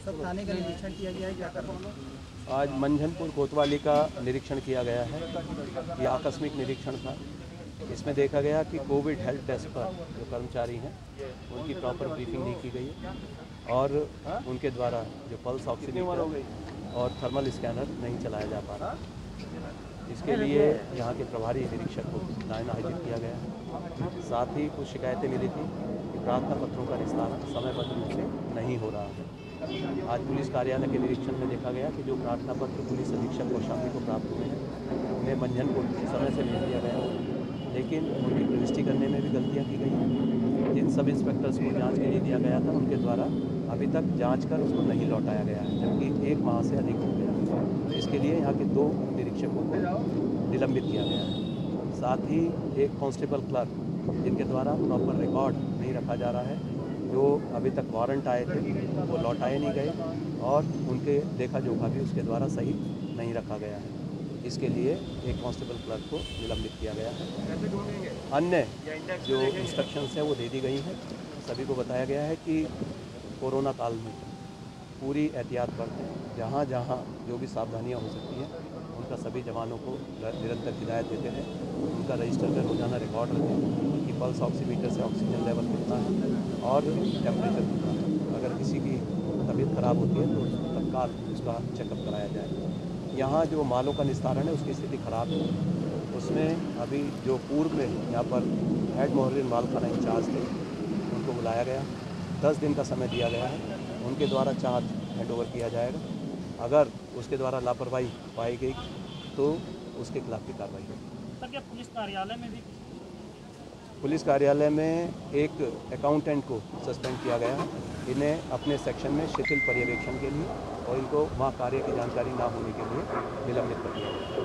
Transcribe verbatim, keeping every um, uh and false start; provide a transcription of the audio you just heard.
सब थाने का निरीक्षण किया गया है, क्या कर रहे हैं? आज मंझनपुर कोतवाली का निरीक्षण किया गया है। यह आकस्मिक निरीक्षण था। इसमें देखा गया कि कोविड हेल्थ डेस्क पर जो कर्मचारी हैं उनकी प्रॉपर ब्रीफिंग नहीं की गई है और उनके द्वारा जो पल्स ऑक्सीमीटर और थर्मल स्कैनर नहीं चलाया जा पा रहा। इसके लिए यहाँ के प्रभारी निरीक्षक को लाइन हाजिर किया गया है। साथ ही कुछ शिकायतें मिली थी कि प्रार्थना पत्रों का निस्तारण समयबद्ध रूप से नहीं हो रहा है। आज पुलिस कार्यालय के निरीक्षण में देखा गया कि जो प्रार्थना पत्र पुलिस अधीक्षक कौशाम्बी को प्राप्त हुए हैं उन्हें मंझनपुर समय से भेज दिया गया है, लेकिन उनकी प्रविष्टि करने में भी गलतियाँ की गई हैं। जिन सब इंस्पेक्टर्स को जाँच के लिए दिया गया था उनके द्वारा अभी तक जाँच कर उसको नहीं लौटाया गया है, जबकि एक माह से अधिक हो गया। तो इसके लिए यहाँ के दो निरीक्षकों को निलंबित किया गया है। साथ ही एक कांस्टेबल क्लर्क जिनके द्वारा प्रॉपर रिकॉर्ड नहीं रखा जा रहा है, जो अभी तक वारंट आए थे वो लौटाए नहीं गए और उनके देखा जोखा भी उसके द्वारा सही नहीं रखा गया है। इसके लिए एक कांस्टेबल क्लर्क को निलंबित किया गया है। अन्य जो इंस्ट्रक्शंस हैं वो दे दी गई हैं। सभी को बताया गया है कि कोरोना काल में पूरी एहतियात बरतें। जहाँ जहाँ जो भी सावधानियाँ हो सकती हैं उनका सभी जवानों को निरंतर हिदायत देते हैं। उनका रजिस्टर में रोजाना रिकॉर्ड रखें कि पल्स ऑक्सीमीटर से ऑक्सीजन लेवल कितना है और टेम्परेचर कितना है। अगर किसी की तबीयत खराब होती है तो तत्काल उसका चेकअप कराया जाए। यहाँ जो मालों का निस्तारण है उसकी स्थिति खराब है। उसमें अभी जो पूर्व में यहाँ पर हेड मोहरिन मालखाना इंचार्ज थे उनको बुलाया गया, दस दिन का समय दिया गया है। उनके द्वारा चार्ज हैंड ओवर किया जाएगा। अगर उसके द्वारा लापरवाही पाई गई तो उसके खिलाफ भी कार्रवाई होगी। सर, क्या पुलिस कार्यालय में भी पुलिस कार्यालय में एक अकाउंटेंट को सस्पेंड किया गया है। इन्हें अपने सेक्शन में शिथिल पर्यवेक्षण के लिए और इनको वहाँ कार्य की जानकारी ना होने के लिए निलंबित कर दिया गया है।